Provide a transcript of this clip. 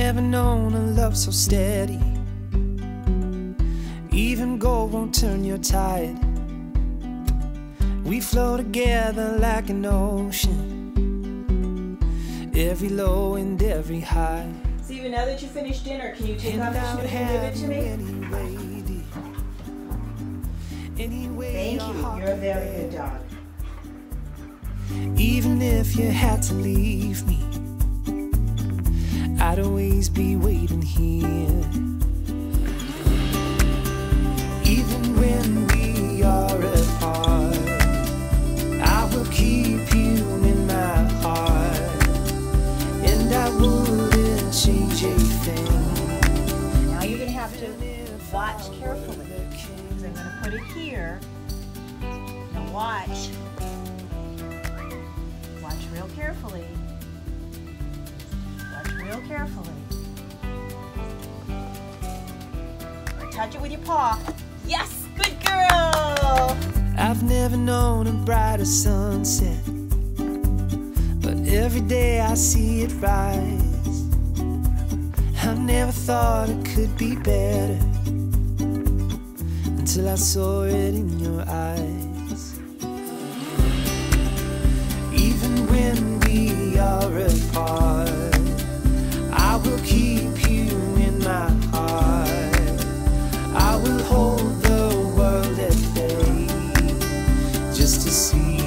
never known a love so steady. Even gold won't turn your tide. We flow together like an ocean, every low and every high. Steven, now that you finished dinner, can you take off your shoes and give it to me? Thank you. You're a very good dog. Even if you had to leave me, I'd always be waiting here. Even when we are apart, I will keep you in my heart, and I wouldn't change a thing. Now you're going to have to watch carefully, because I'm going to put it here. Now watch. Watch real carefully. Watch real carefully. Touch it with your paw. Yes, good girl! I've never known a brighter sunset, but every day I see it rise. I never thought it could be better until I saw it in your eyes. Even when we are apart, I will keep you in my heart. I will hold the world at bay just to see